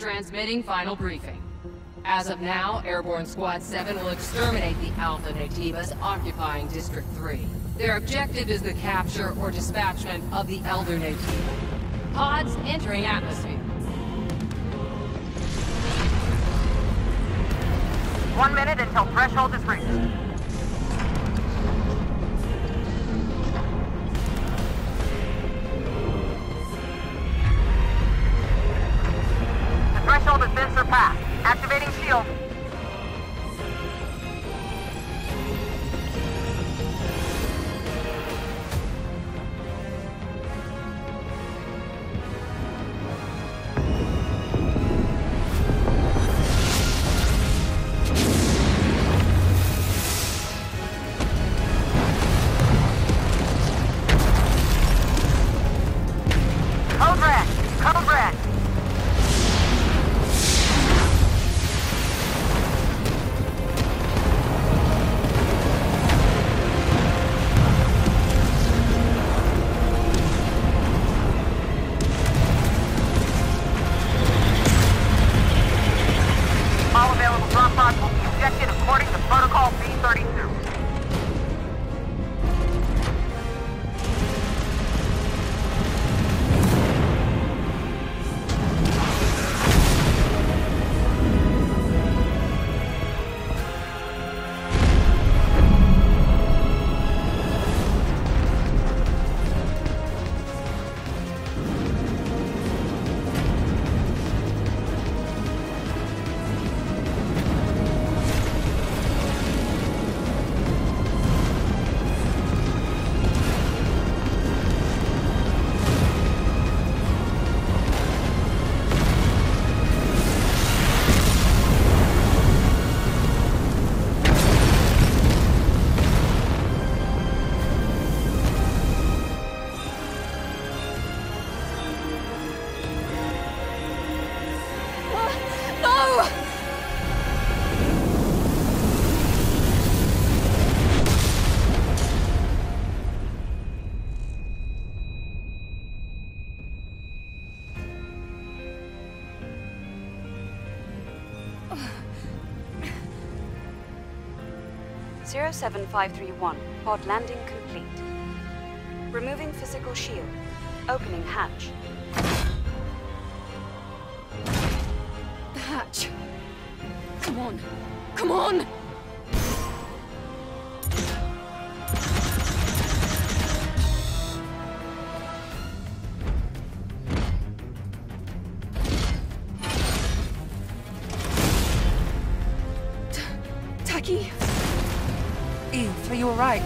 Transmitting final briefing. As of now, Airborne Squad 7 will exterminate the Alpha Naytibas occupying District 3. Their objective is the capture or dispatchment of the Elder Naytiba. Pods entering atmosphere. 1 minute until threshold is reached. The threshold has been surpassed. Activating shield. Code red. All available drop pods will be ejected according to Protocol B-32. Zero 7531, pod landing complete. Removing physical shield. Opening hatch. The hatch. Come on. Come on! Taki? Eve, are you alright?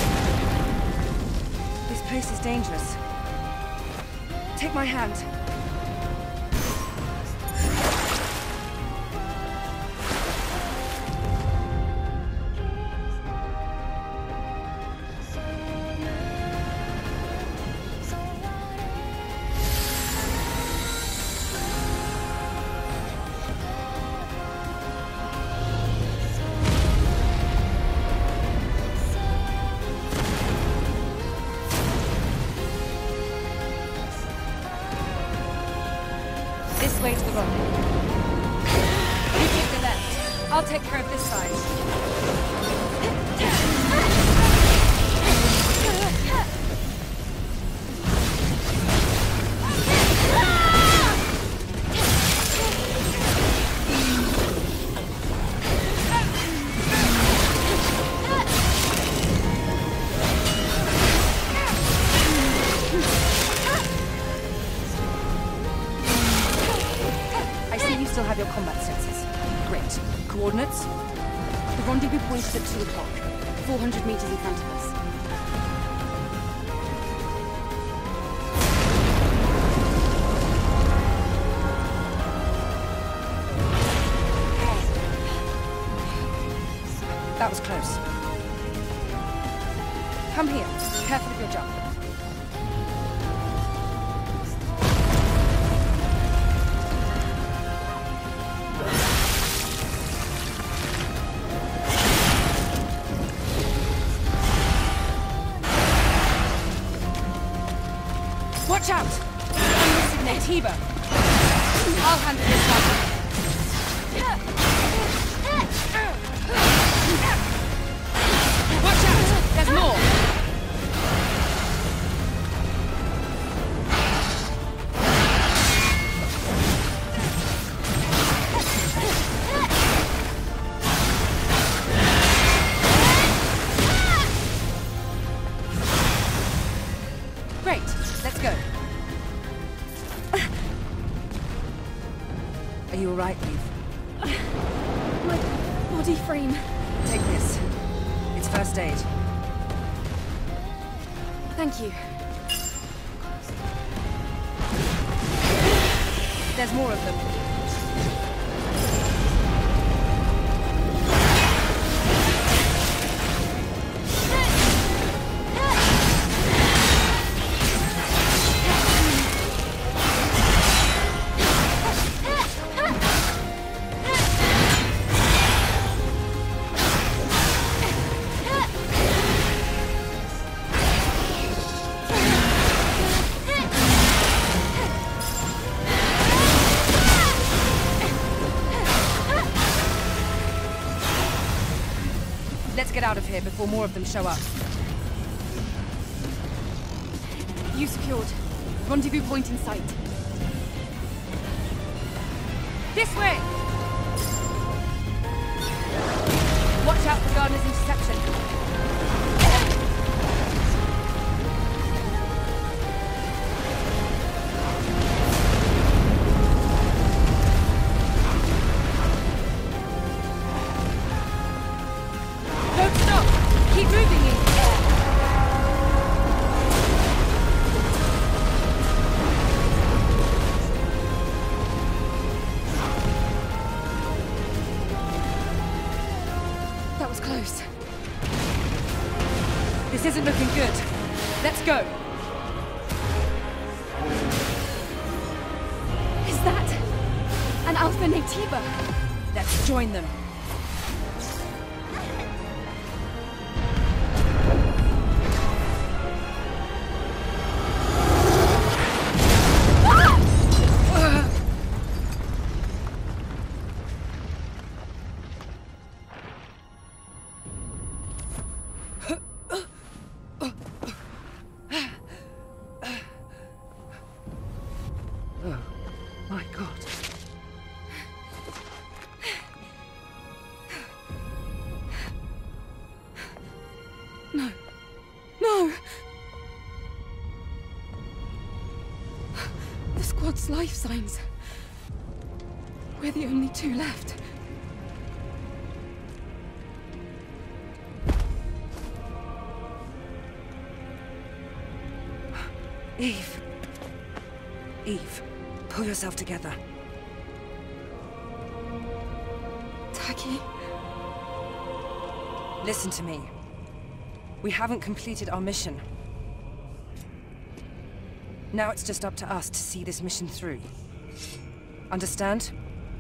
This place is dangerous. Take my hand. This way to the road. You take the left. I'll take care of this side. Still have your combat sensors. Great. Coordinates? The rendezvous point is at 2 o'clock. 400 meters in front of us. That was close. Come here. Careful of your jump. Watch out! Naytiba! I'll handle this one. Watch out! There's more! Great, let's go. Are you alright, Eve? My body frame. Take this. It's first aid. Thank you. There's more of them. Let's get out of here before more of them show up. You secured. Rendezvous point in sight. This way! Watch out for Gardner's interception. Don't stop! Keep moving, Eve. That was close. This isn't looking good. Let's go. Is that an Alpha Naytiba? Let's join them. Oh, my God. No. No! The squad's life signs. We're the only two left. Eve. Eve, pull yourself together. Taki? Listen to me. We haven't completed our mission. Now it's just up to us to see this mission through. Understand?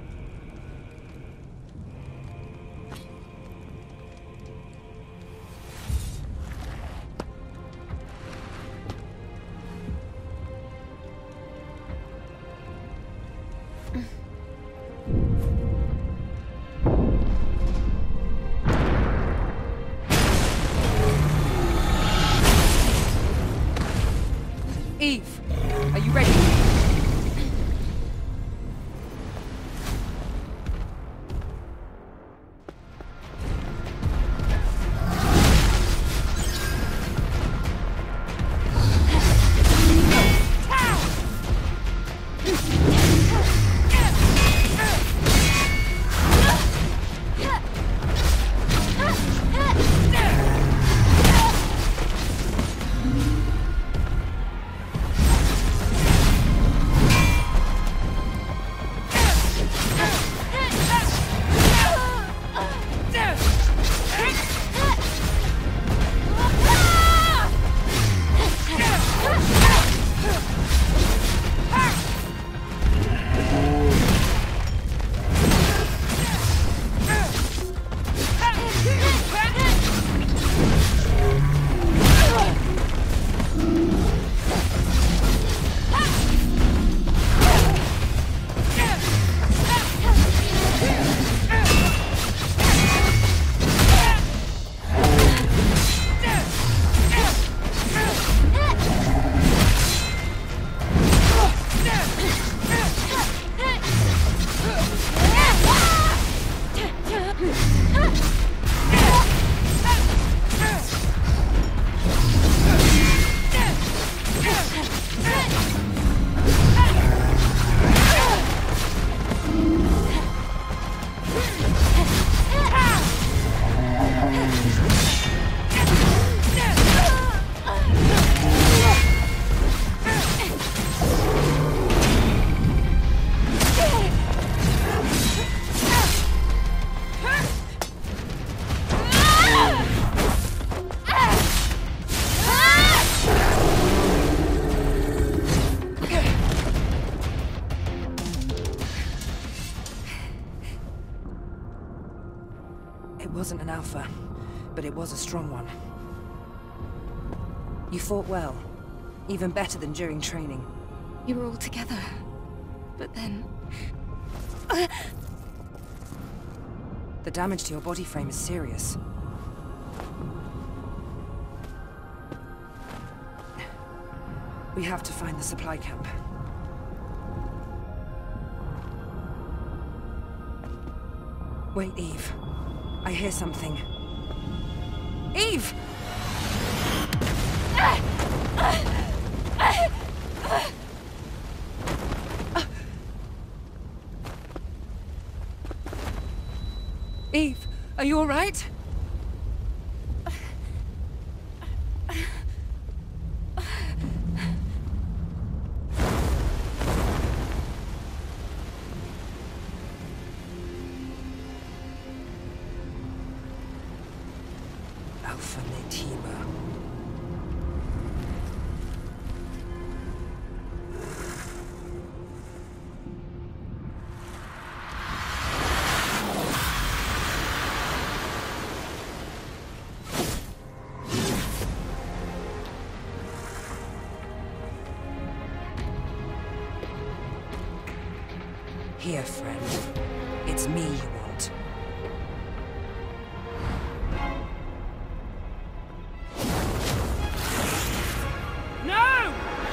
Eve, are you ready? Alpha, but it was a strong one. You fought well. Even better than during training. You were all together. But then... The damage to your body frame is serious. We have to find the supply camp. Wait, Eve. I hear something. Eve! Eve, are you all right? Alpha Naytiba. Here, friend. It's me you want. No!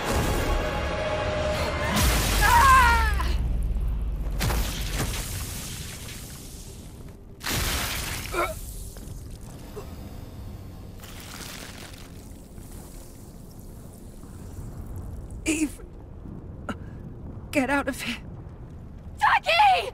Ah! Eve! Get out of here. Jackie!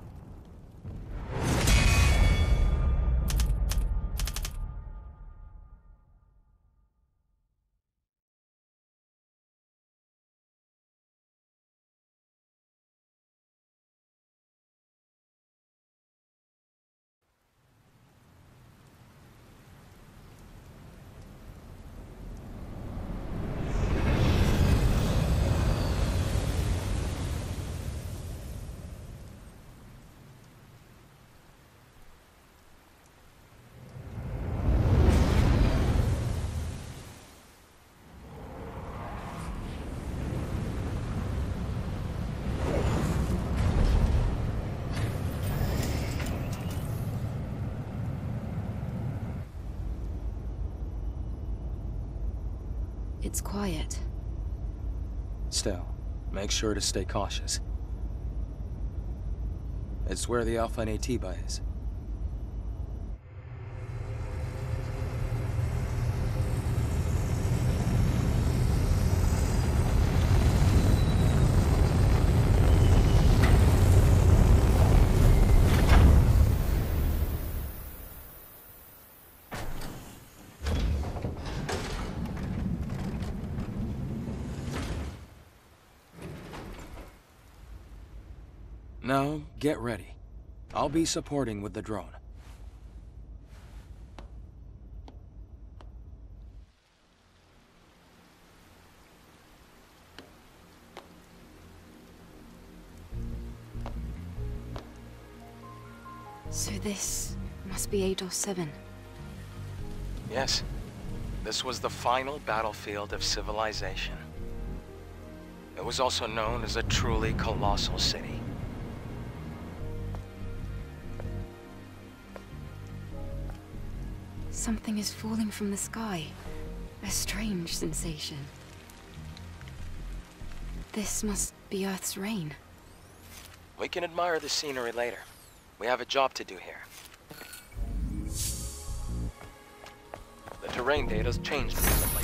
It's quiet. Still, make sure to stay cautious. It's where the Alpha Naytiba is. Now, get ready. I'll be supporting with the drone. So this must be Eidos 7. Yes. This was the final battlefield of civilization. It was also known as a truly colossal city. Something is falling from the sky. A strange sensation. This must be Earth's rain. We can admire the scenery later. We have a job to do here. The terrain data's changed recently.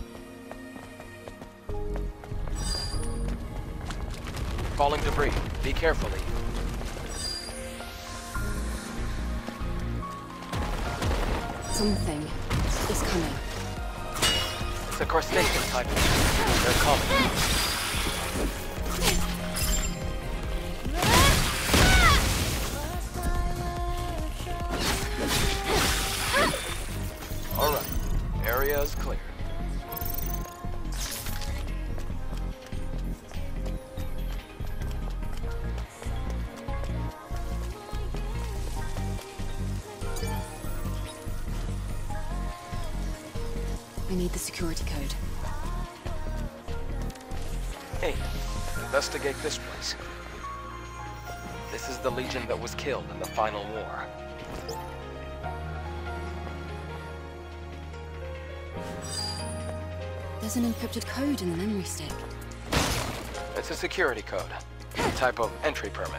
Falling debris. Be careful, Eve. Something is coming. It's a crustacean type. They're coming. All right. Area is clear. security code. Hey, investigate this place. This is the Legion that was killed in the final war. There's an encrypted code in the memory stick. It's a security code, a type of entry permit.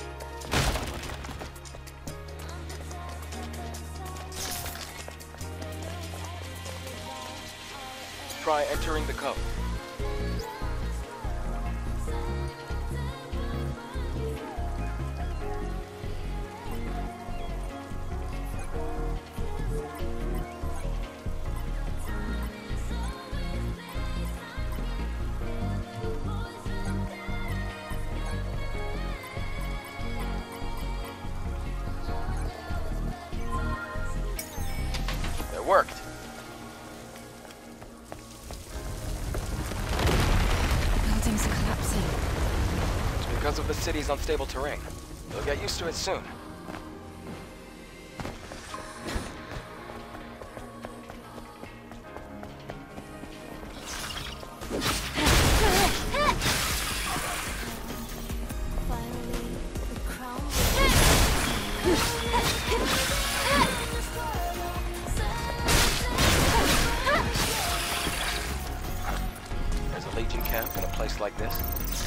Try entering the code. It worked. Buildings are collapsing. It's because of the city's unstable terrain. You'll get used to it soon. There's a Legion camp in a place like this.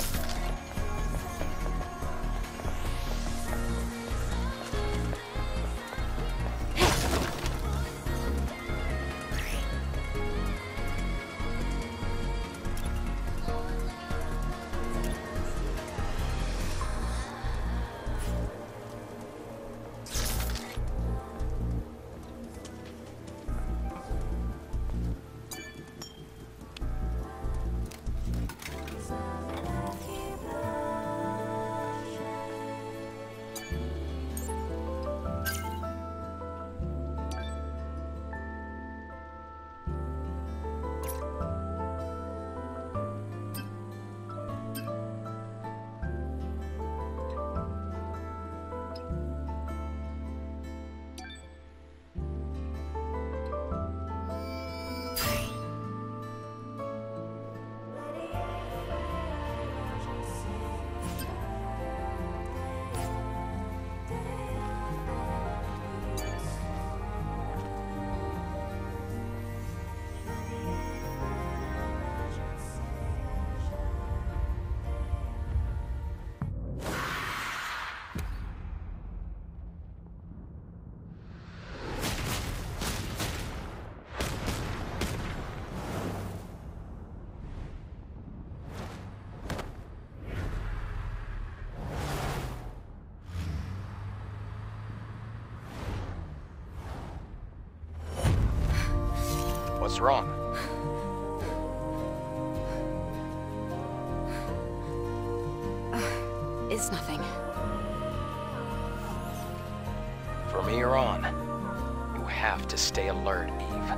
What's wrong? It's nothing. From here on, you have to stay alert, Eve.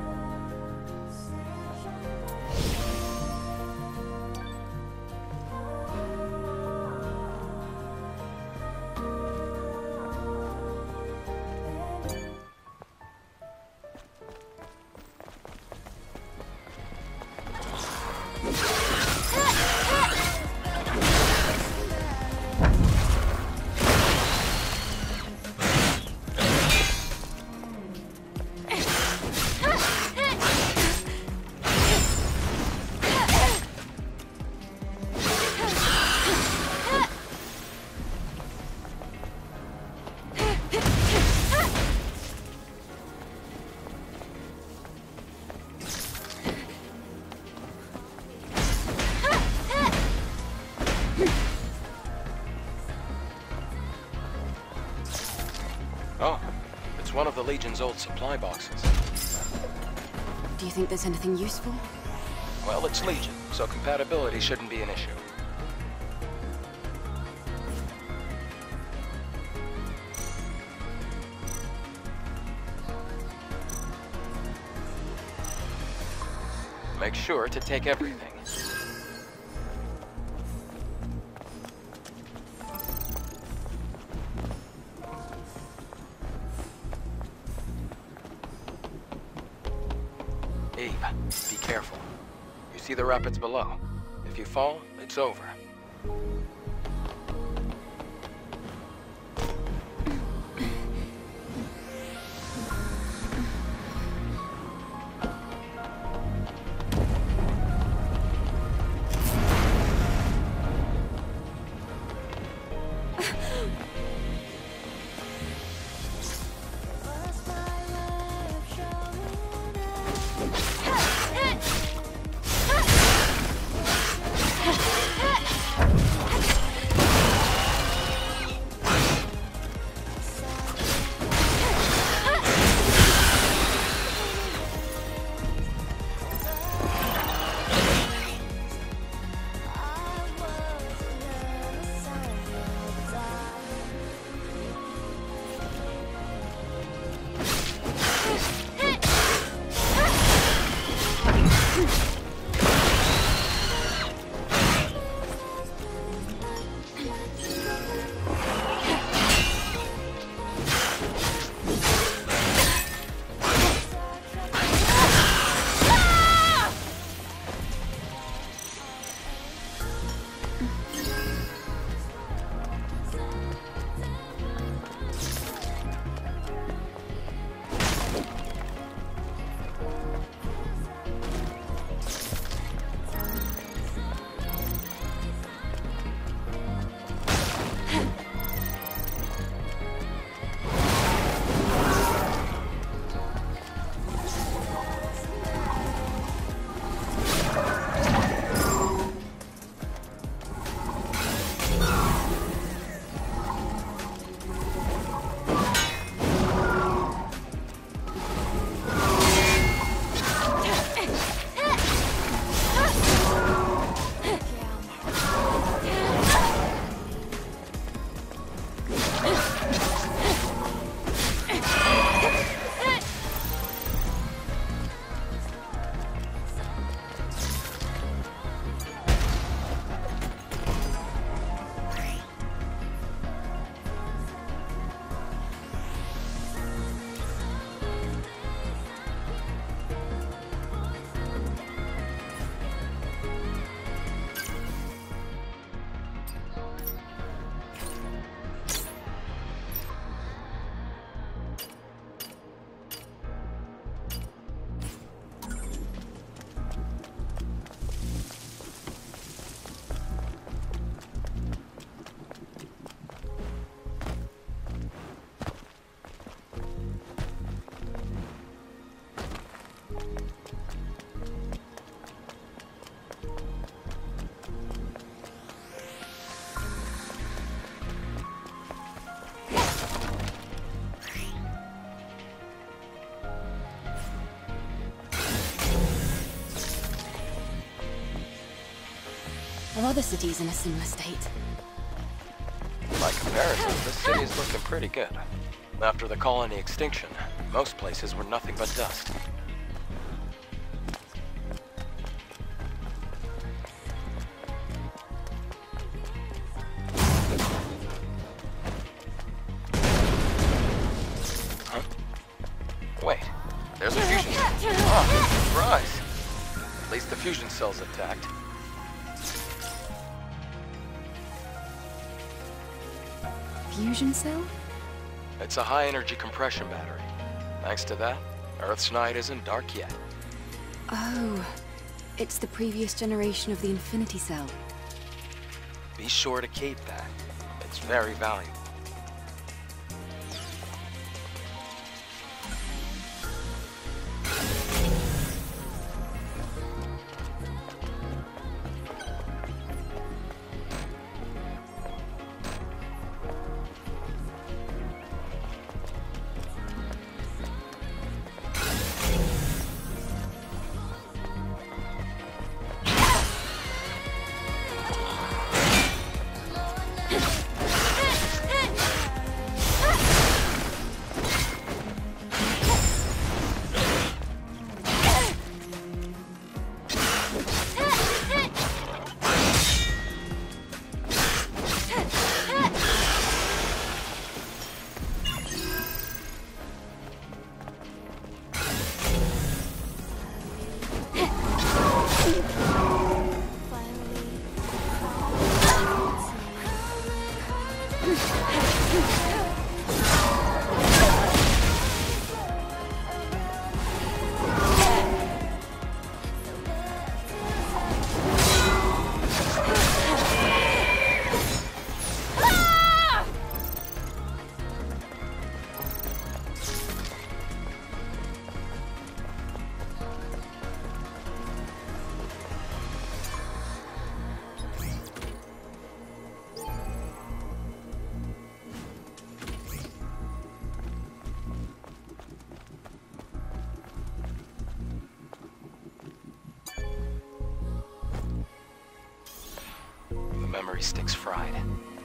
Oh, it's one of the Legion's old supply boxes. Do you think there's anything useful? Well, it's Legion, so compatibility shouldn't be an issue. Make sure to take everything. Eve, be careful. see the rapids below. If you fall, it's over. Are other cities in a similar state? By comparison, this city is looking pretty good. After the colony extinction, most places were nothing but dust. Huh? Wait, there's a fusion cell. Oh, surprise! At least the fusion cell's intact. Fusion cell? It's a high-energy compression battery. Thanks to that, Earth's night isn't dark yet. Oh, it's the previous generation of the Infinity Cell. Be sure to keep that. It's very valuable. memory sticks fried.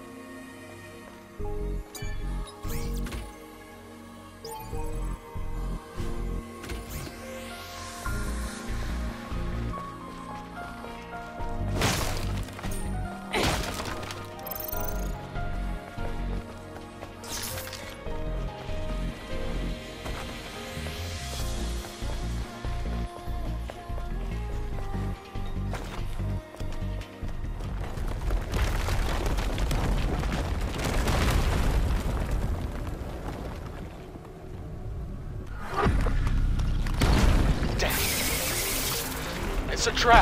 It's a trap!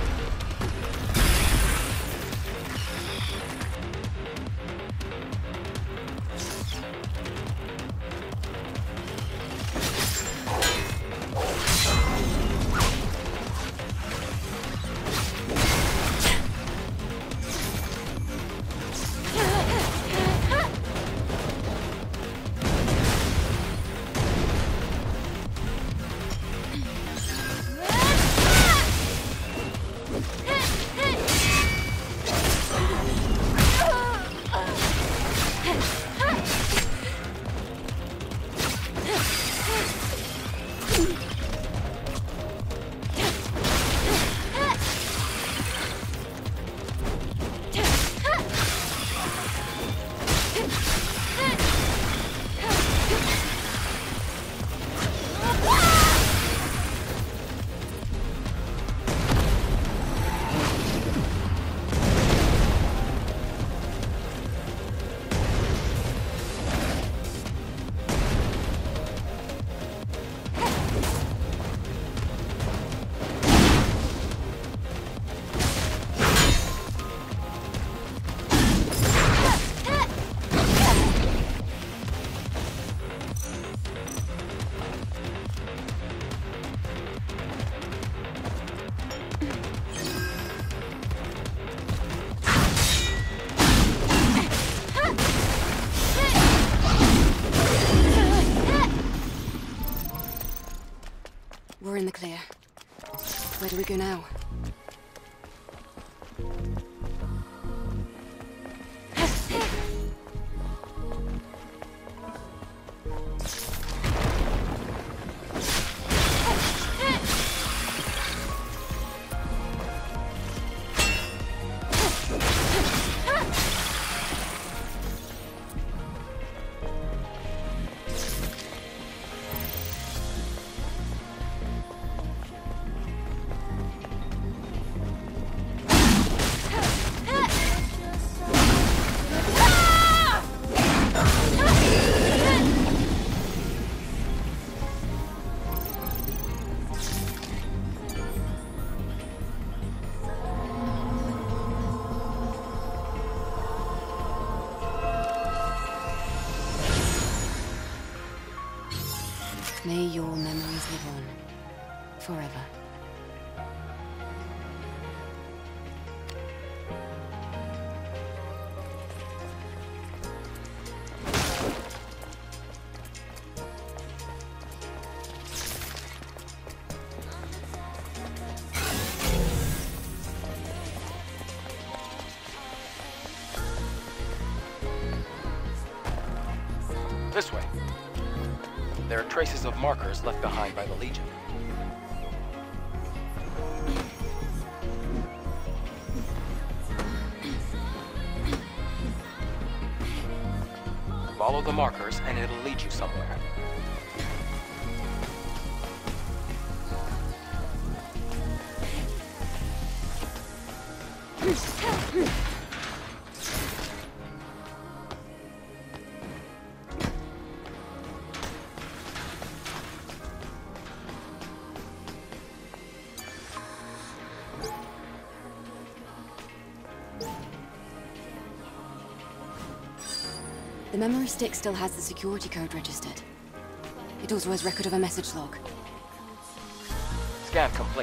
We're in the clear. Where do we go now? May your memories live on, forever. This way. There are traces of markers left behind by the Legion. Follow the markers and it'll lead you somewhere. The memory stick still has the security code registered. It also has record of a message log. Scan complete.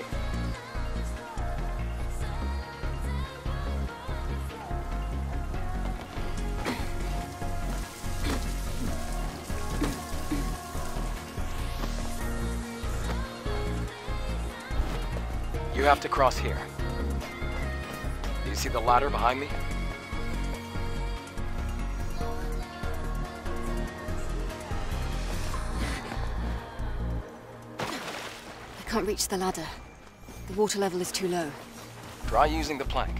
You have to cross here. Do you see the ladder behind me? I can't reach the ladder. The water level is too low. Try using the plank.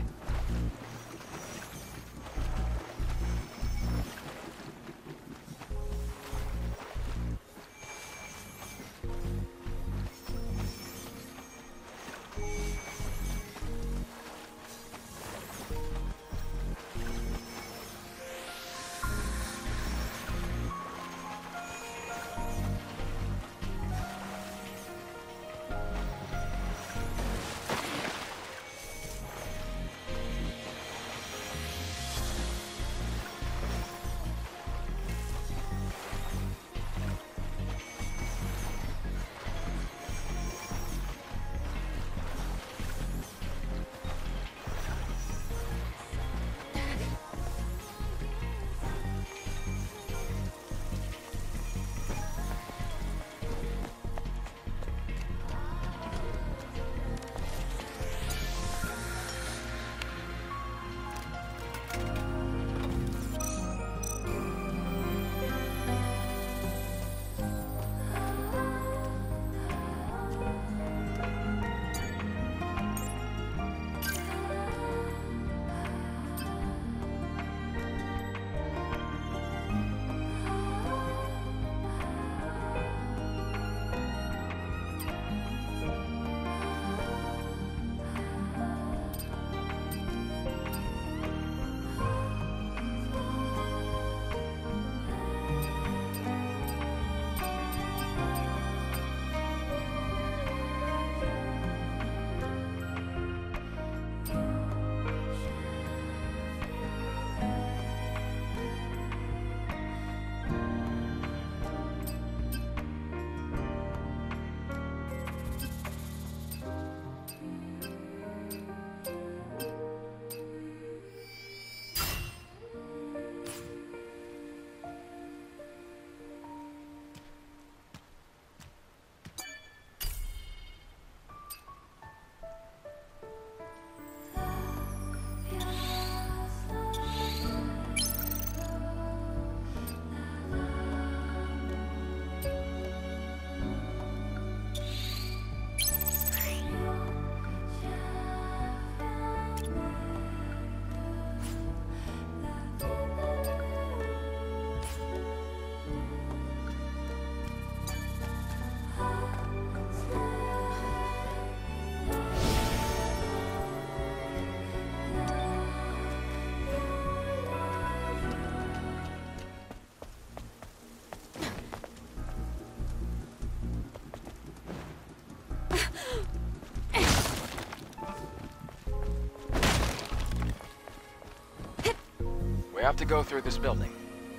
We have to go through this building.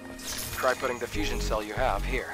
Try putting the fusion cell you have here.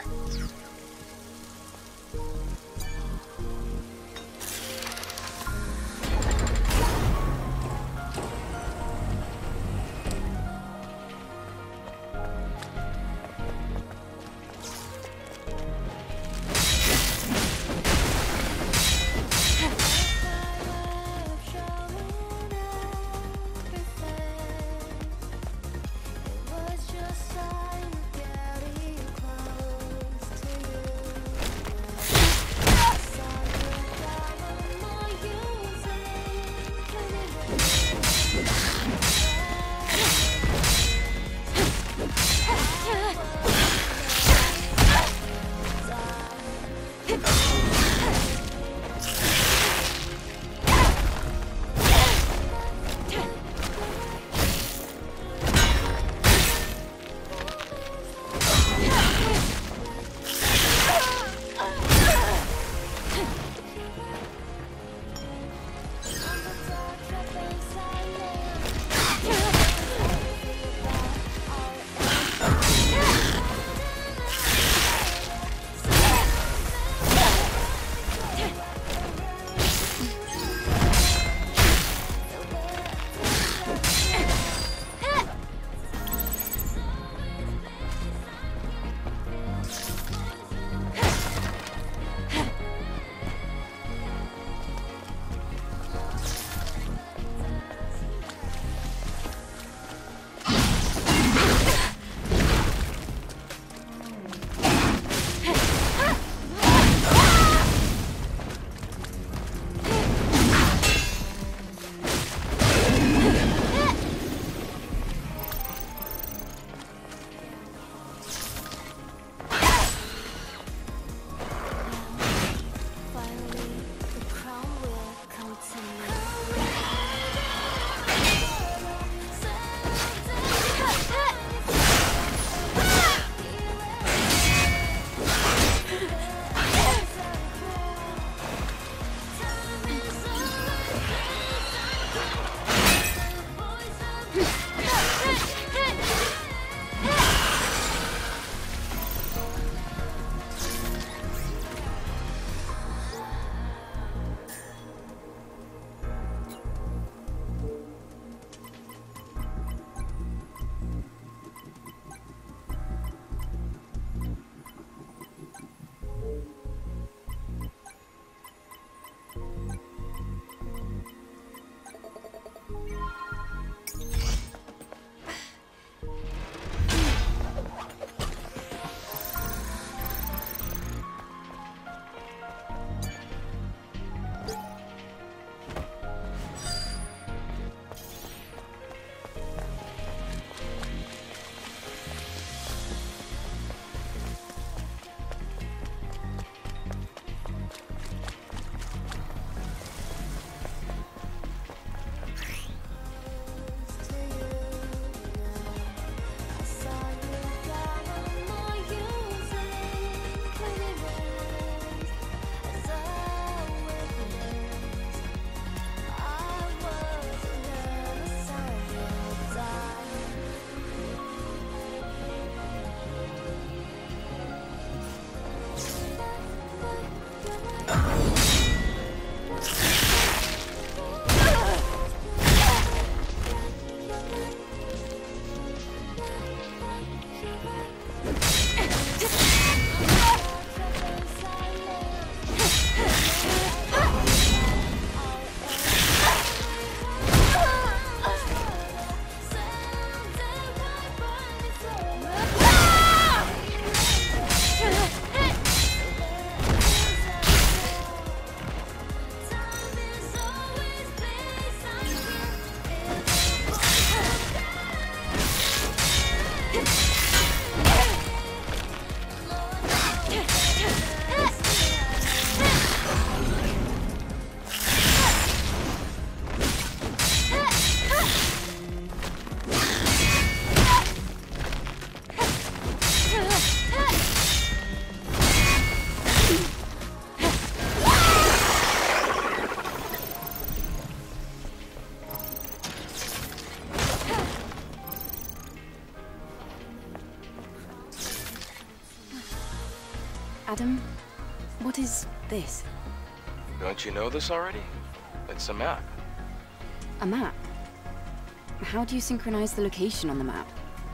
Adam, what is this? Don't you know this already? It's a map. A map? How do you synchronize the location on the map?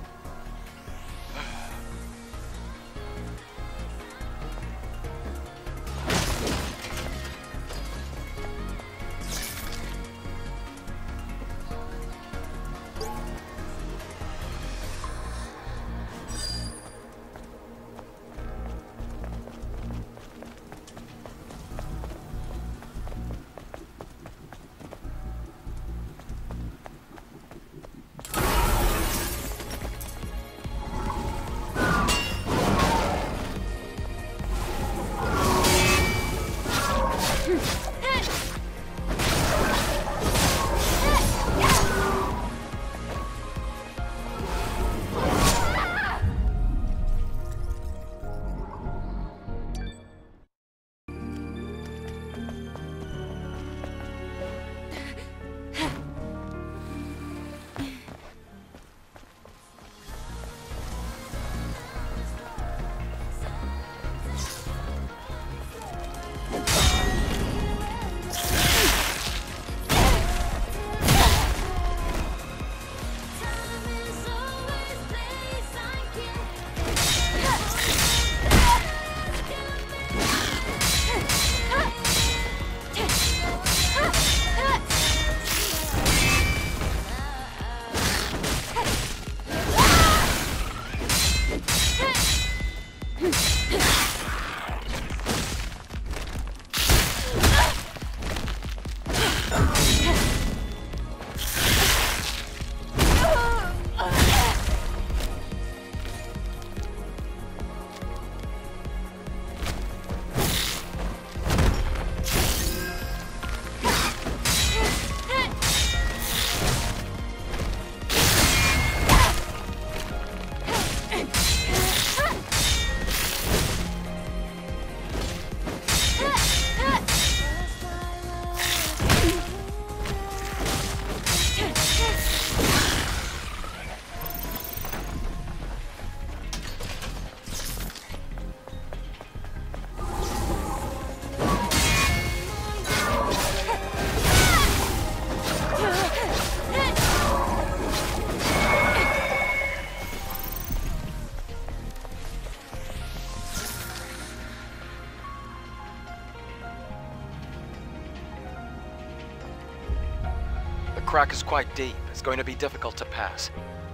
The crack is quite deep. It's going to be difficult to pass.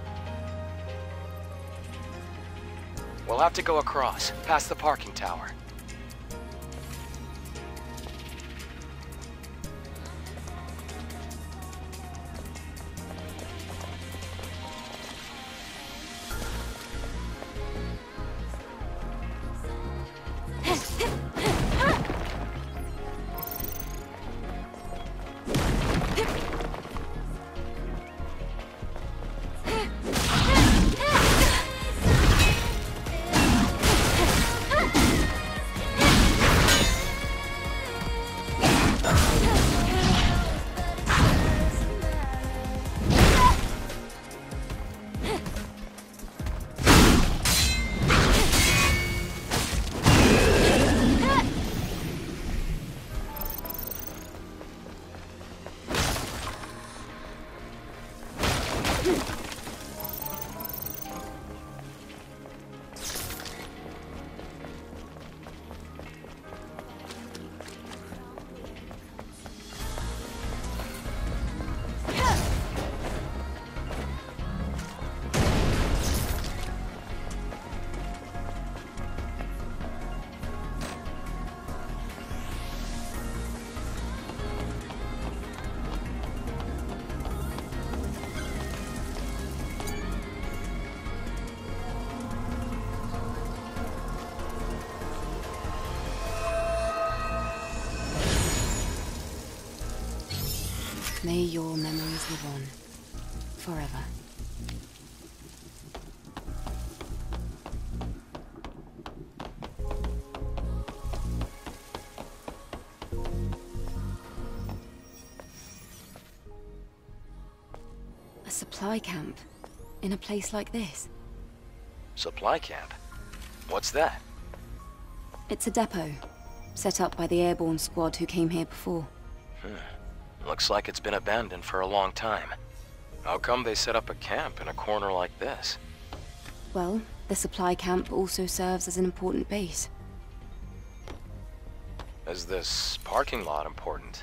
We'll have to go across, past the parking tower. May your memories live on, forever. A supply camp, in a place like this? Supply camp? What's that? It's a depot, set up by the airborne squad who came here before. Looks like it's been abandoned for a long time. How come they set up a camp in a corner like this? Well, the supply camp also serves as an important base. Is this parking lot important?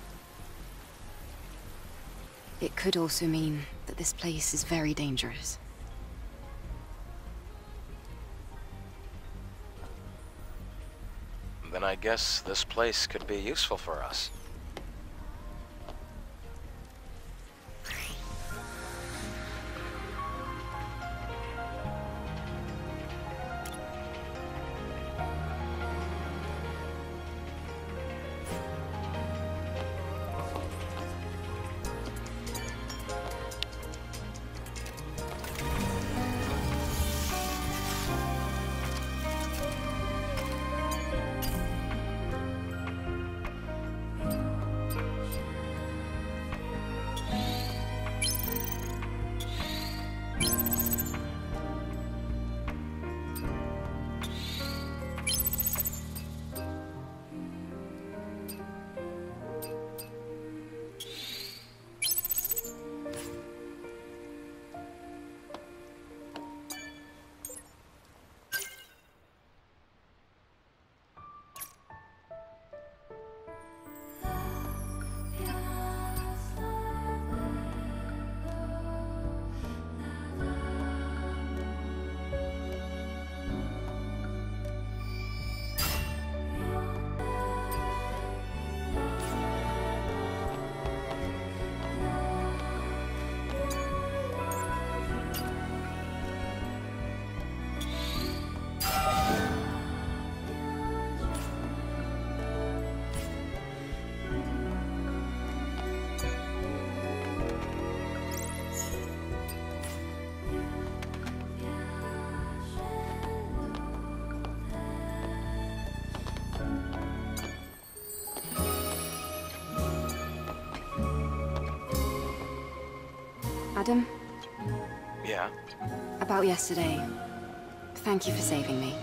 It could also mean that this place is very dangerous. Then I guess this place could be useful for us. Adam? Yeah? About yesterday. Thank you for saving me.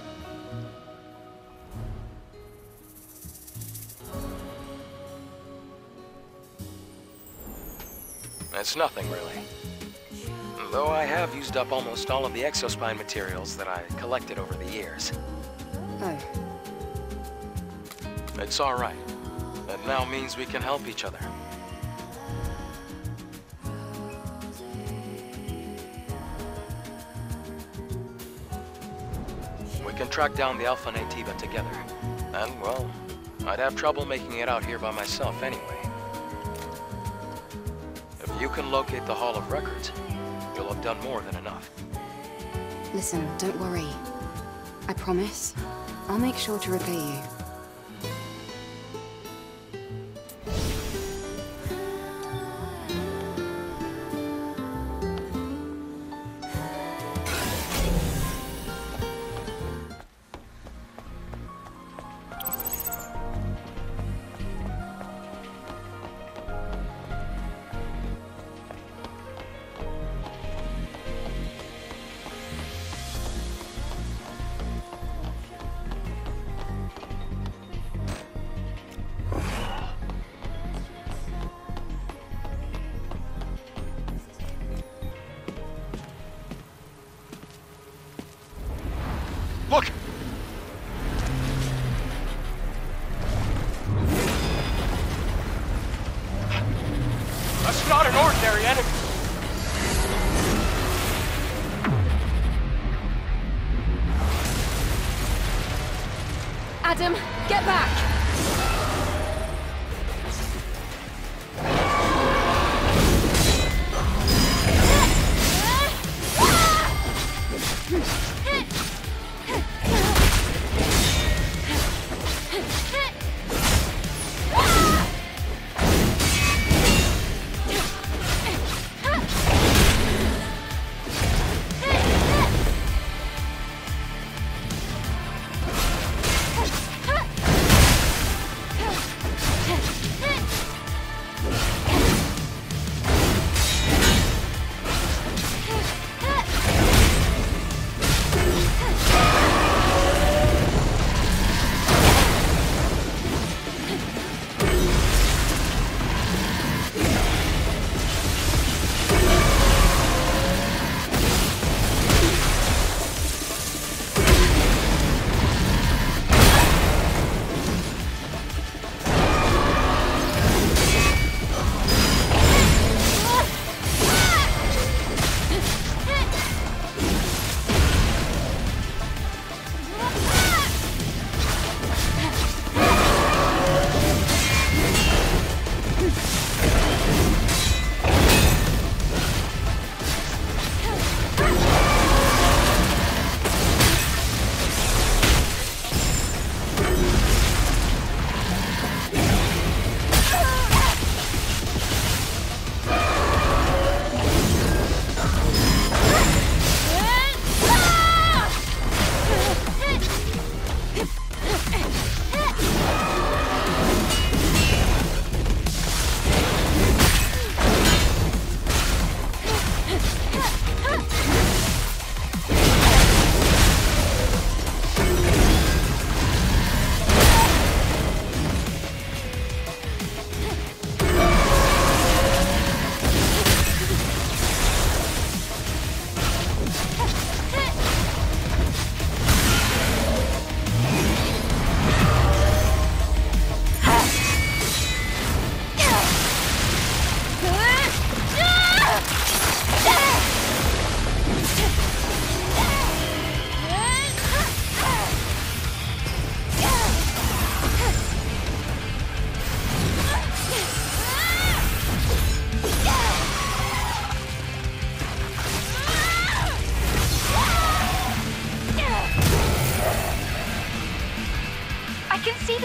It's nothing, really. Though I have used up almost all of the exospine materials that I collected over the years. Oh. It's all right. That now means we can help each other. We can track down the Alpha Nativa together. And, well, I'd have trouble making it out here by myself anyway. If you can locate the Hall of Records, you'll have done more than enough. Listen, don't worry. I promise. I'll make sure to repay you. Look! That's not an ordinary enemy! Adam, get back!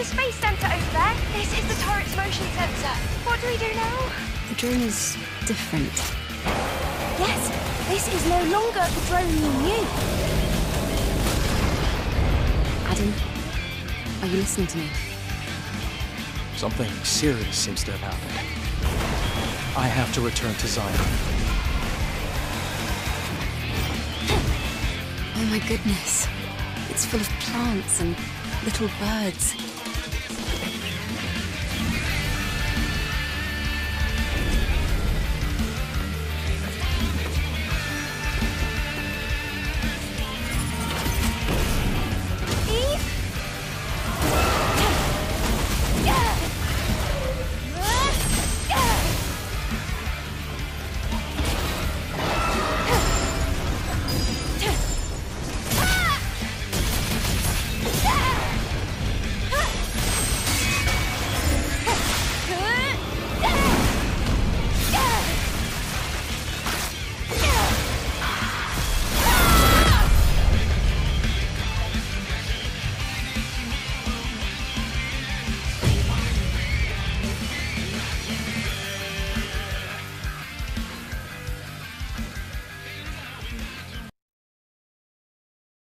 space center over there. This is the turret's motion sensor. What do we do now? The drone is different. Yes, this is no longer the drone you knew. Adam, are you listening to me? Something serious seems to have happened. I have to return to Zion. Oh my goodness. It's full of plants and little birds.